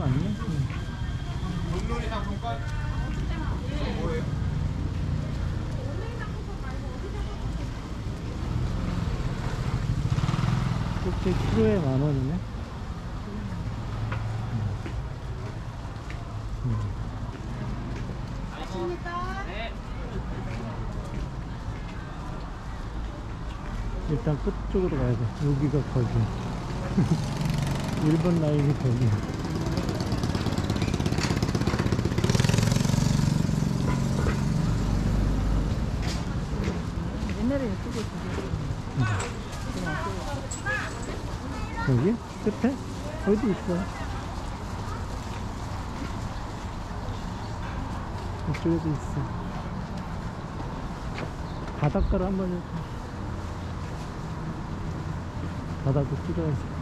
많네. 물놀이 상품권? 뭐예요? 꼭지 키로에 10,000원이네. 네. 일단 끝쪽으로 가야 돼. 여기가 거기. 1번 라인이 거기. 옛날에 이쪽에 여기? 끝에? 어디 있어? 이쪽에도 있어. 바닷가를 한번 해줘. 바다도 찍어야지.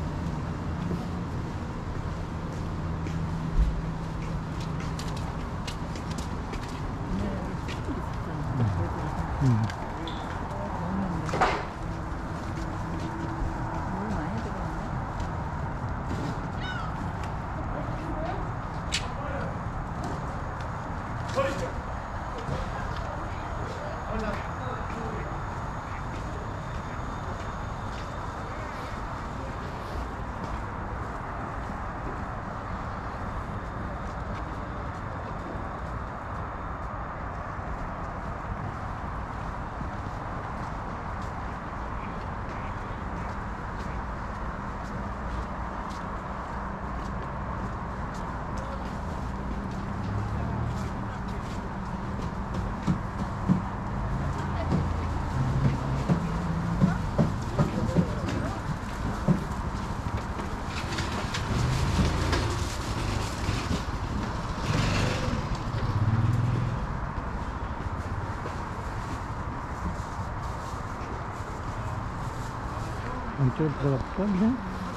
안쪽으로 들어갈까? 그냥?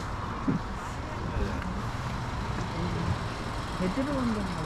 제대로 온다는 거.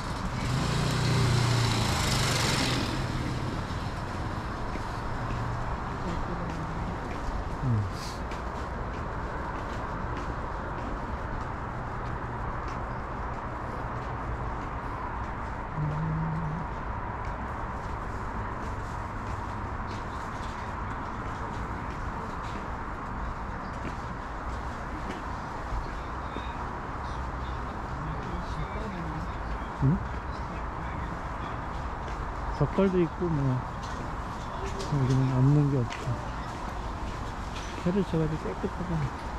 응? 젓갈도 있고 뭐 여기는 없는 게 없어. 해를 쳐가지고 깨끗하다.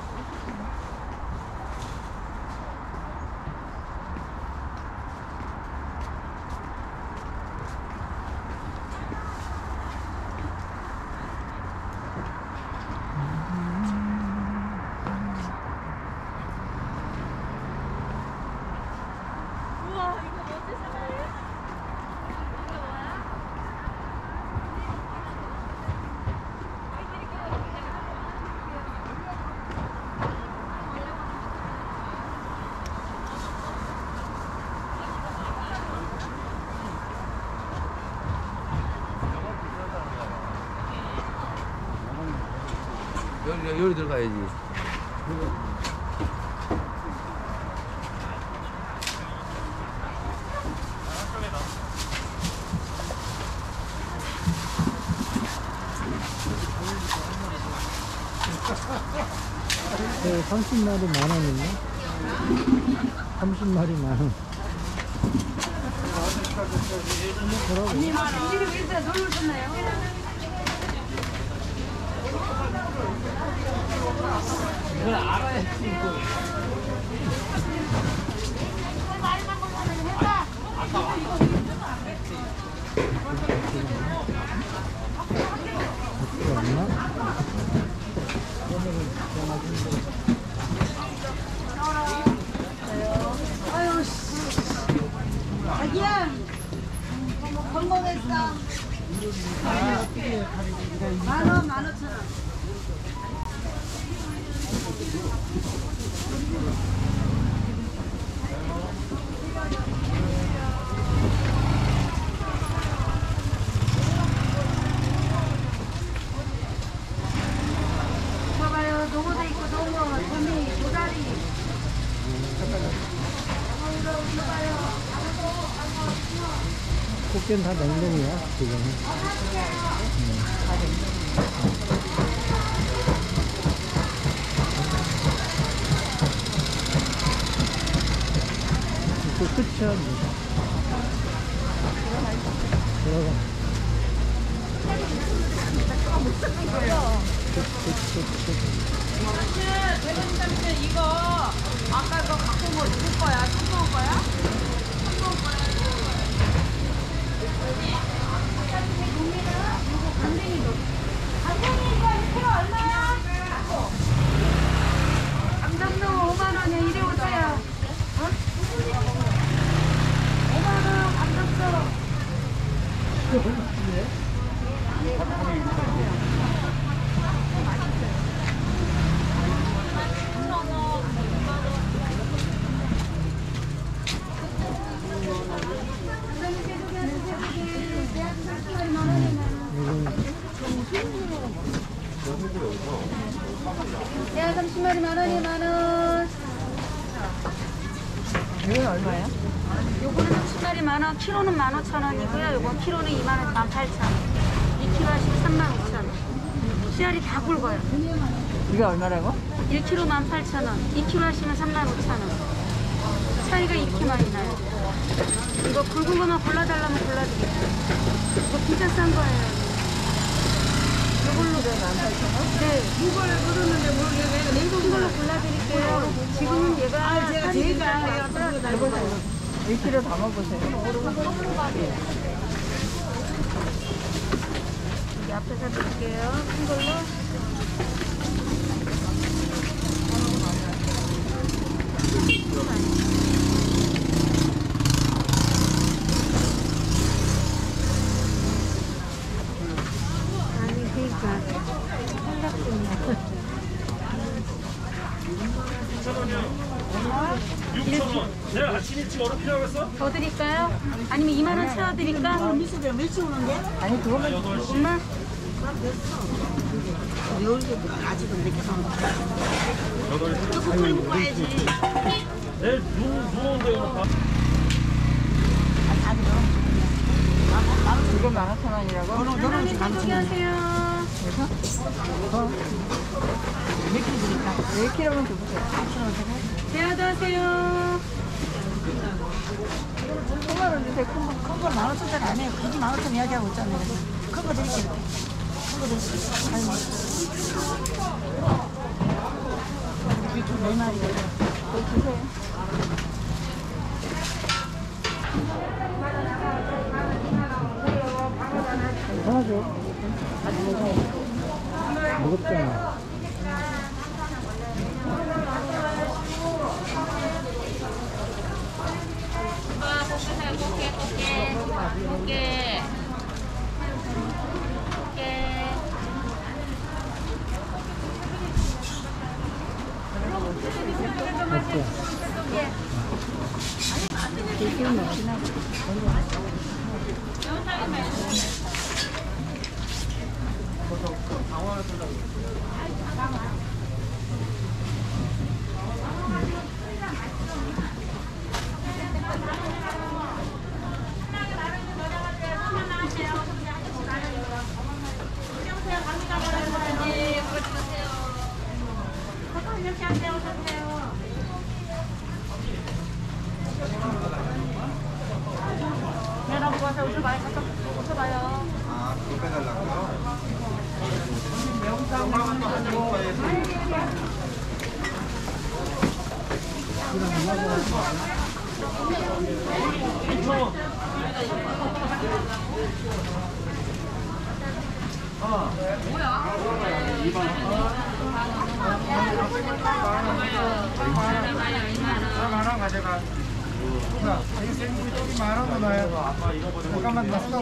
여기 들어가야지. 네, 30마리 10,000원이네. 30마리 10,000원. 언니 말은 왜 이렇게 놀러 오셨나요? 이걸 알아야지. 아유, 자기야, 건강했어. 10,000원, 15,000원. 봐봐요, 농어도 있고 농어, 도미, 도다리. 꽃게는 다 냉동이야, 지금. 또 끝이야, 뭐. 들어가. 대표님 이거 아까 그거 갖고 온 거 누구 거야? 참고온 거야? 감담동 5만 원이야. 이리 오세요. 5만 원 감담동. 야, 30마리 만 원이야, 만 원. 이건 얼마야? 요거는 30마리 만 원, 키로는 15,000원이고요. 요거 키로는 2만 원, 18,000원. 2kg 하시면 35,000원. 씨알이 다 굵어요. 이게 얼마라고? 1kg 18,000원, 2kg 하시면 35,000원. 차이가 이렇게 많이 나요. 이거 굵은 거만 골라달라면 골라드릴게요. 이거 진짜 싼 거예요. 이걸로 18,000원? 네. 이걸 모르는데 모르겠네. 냉동 걸로 골라드릴게요. 지금은 얘가 제가 제일 잘해요. 해보세요. 1kg 담아보세요. 여기 앞에서 드릴게요. 큰 걸로. 아니, 그니까. 생각보다. 6,000원. 내가 아침 일찍 얼어 필요하겠어? 더 드릴까요? 아니면 2만 원 채워드릴까? 밀치 오는 게? 아니, 그거만 엄마? 내일 눈 오는데 오늘 이거 15,000원이라고? 너는 포기하세요. 몇 킬로 드릴까? 1kg만 줘보세요. 대화도 하세요. 5만원 주세요. 큰거 15,000원짜리 아니에요. 굳이 15,000원 이야기하고 있잖아요. 큰 거 드릴게요. 큰 거 드릴게요. 아이고. 이렇게 4마리예요. 이거 주세요. 하나죠. 무겁잖아. 어때? 아, 그거 빼달라고요? 만원 가져가. 자, 이 생굴이 조금 만원 넣어요. 잠깐만 넣었어.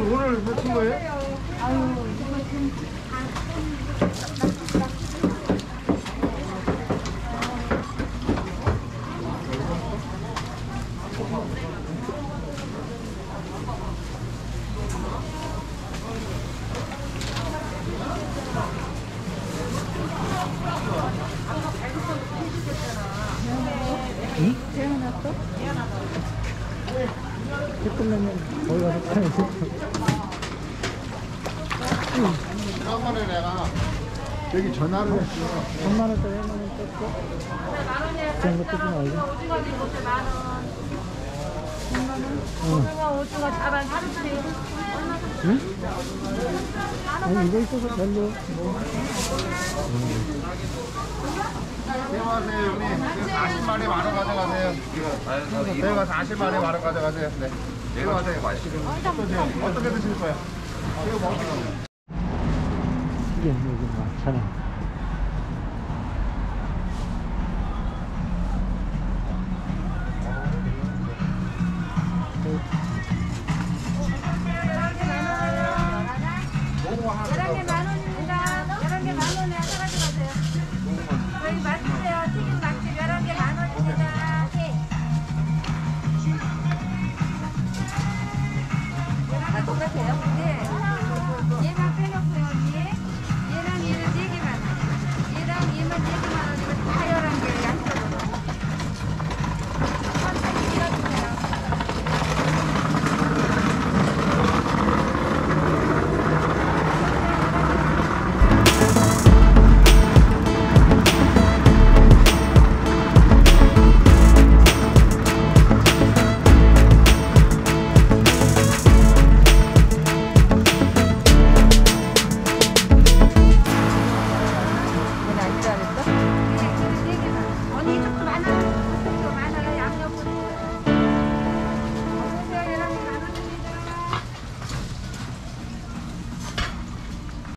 오늘 해친 거예요? 끝나면 거기 가서 타야지. 지난번에 내가 여기 전화를 했어. 3만원짜리 1만원 떴고. 그런 거 뜨지 말고. 오징어 자반 주세요. 응? 아니, 이거 있어서 별로. 안녕하세요, 형님. 40마리 만원 가져가세요. 내가 40마리 만원 가져가세요. 네. 내가 가세요. 맛있는 어떻게 드실 거야? 이거 먹으세요. 이게 여기 많잖아.